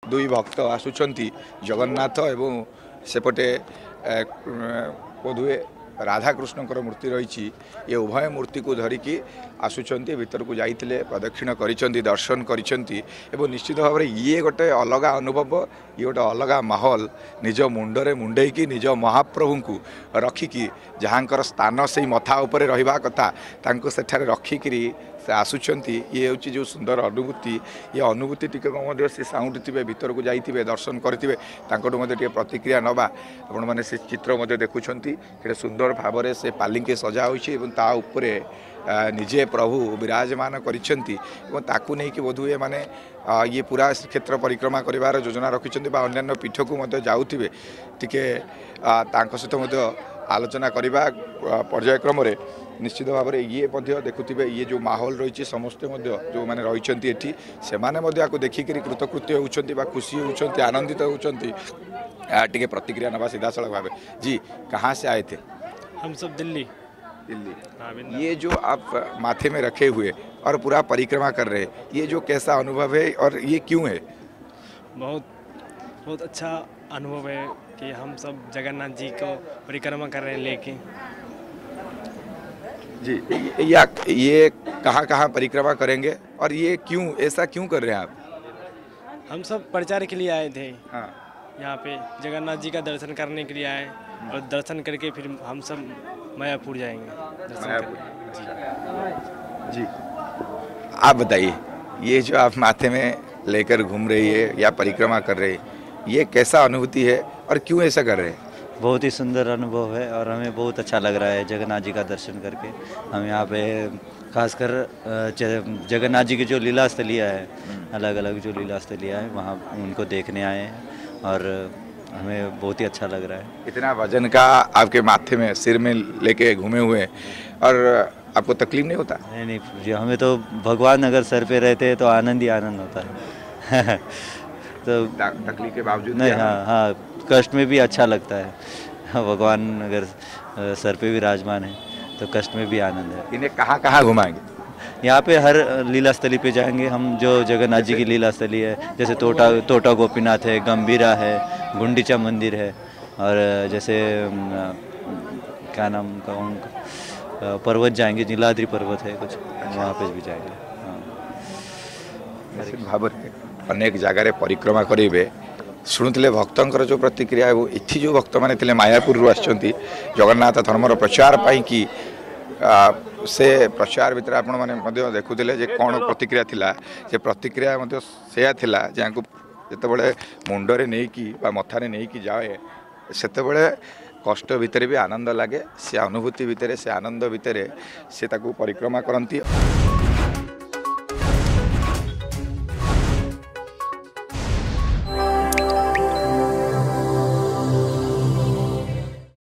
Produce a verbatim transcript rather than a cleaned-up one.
दुई भक्त आसुचंती जगन्नाथ एवं सेपटे बोधुए राधाकृष्णकर मूर्ति रही ये उभय मूर्ति को धरिकी आसुचंती भीतर को जाइए प्रदक्षिण करिसेंती दर्शन करिसेंती एवं निश्चित भाव में ये गोटे अलग अनुभव ये गोटे अलग माहौल निज मुंडरे मुंडेकी निज महाप्रभु को रखिकी जहाँकर स्थान से मथा उपर रहिबा कथा तांको सेठारे रखिकी से आसुचंती ये हूँ जो सुंदर अनुभूति ये अनुभूति टी से साउंड थे भीतर को जाइए दर्शन करेंगे तांको प्रतिक्रिया नवा आपण मैंने से चित्र देखुं सुंदर भाव में से पालिंके सजा होती निजे प्रभु विराजमान करताकू नहीं बोधुए माने ये पूरा क्षेत्र परिक्रमा कर योजना रखिंट अन्य पीठ को जाऊे टी सहित आलोचना करवा पर्यायक्रम निश्चित भाव में ये देखुवे ये जो माहौल रही समस्ते जो मैंने रही से माने देखिक कृतकृत्य होती खुशी होती आनंदित होती टी प्रतिक्रिया नवा सीधा सड़क भाव जी कहाँ से आए थे? हम सब दिल्ली दिल्ली। ये जो आप माथे में रखे हुए और पूरा परिक्रमा कर रहे ये जो कैसा अनुभव है और ये क्यों है? बहुत बहुत अच्छा अनुभव है कि हम सब जगन्नाथ जी को परिक्रमा कर रहे हैं लेके जी। या ये कहाँ कहाँ परिक्रमा करेंगे और ये क्यों ऐसा क्यों कर रहे हैं आप? हम सब प्रचार के लिए आए थे। हाँ। यहाँ पे जगन्नाथ जी का दर्शन करने के लिए आए और दर्शन करके फिर हम सब मायापुर जाएंगे दर्शन जी। जी आप बताइए ये जो आप माथे में लेकर घूम रही है या परिक्रमा कर रहे हैं ये कैसा अनुभूति है और क्यों ऐसा कर रहे हैं? बहुत ही सुंदर अनुभव है और हमें बहुत अच्छा लग रहा है जगन्नाथ जी का दर्शन करके। हम यहाँ पे खासकर जगन्नाथ जी की जो लीला स्थलियाँ है अलग अलग जो लीला स्थलियाँ हैं वहाँ उनको देखने आए हैं और हमें बहुत ही अच्छा लग रहा है। इतना वजन का आपके माथे में सिर में लेके घूमे हुए और आपको तकलीफ नहीं होता? नहीं नहीं जी हमें तो भगवान अगर सर पे रहते हैं तो आनंद ही आनंद होता है तो तकलीफ के बावजूद नहीं हाँ हाँ कष्ट में भी अच्छा लगता है। भगवान अगर सर पे भी विराजमान है तो कष्ट में भी आनंद है। इन्हें कहाँ कहाँ घुमाएंगे? यहाँ पे हर लीला स्थली पे जाएंगे हम जो जगन्नाथ जी की लीला स्थली है जैसे तोटा तोटा गोपीनाथ है, गंभीरा है, गुंडीचा मंदिर है और जैसे क्या नाम कहूँ पर्वत जाएंगे नीलाद्रि पर्वत है कुछ वहाँ पे भी जाएंगे। हाँ भाव अनेक जगार परिक्रमा करेंगे शुणुले भक्तर जो प्रतिक्रिया वो इथि जो भक्त मैंने थे मायापुर आसछंती जगन्नाथ धर्मर प्रचार पाई कि आ, से प्रचार भितर आपण मैंने देखुले जे कौन प्रतिक्रिया थिला जे प्रतिक्रिया से जहाँ को जिते मुंडरे नहीं कि मथारे नहीं कि जाए सेते कष्ट भितर भी आनंद लगे से अनुभूति भितर से आनंद भितर से परिक्रमा करती।